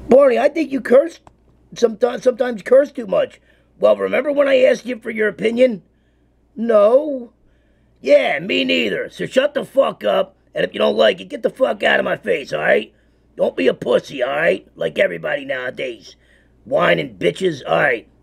Barney, I think you curse sometimes curse too much. Well, remember when I asked you for your opinion? No. Yeah, me neither. So shut the fuck up, and if you don't like it, get the fuck out of my face, alright? Don't be a pussy, alright? Like everybody nowadays. Whining bitches, alright.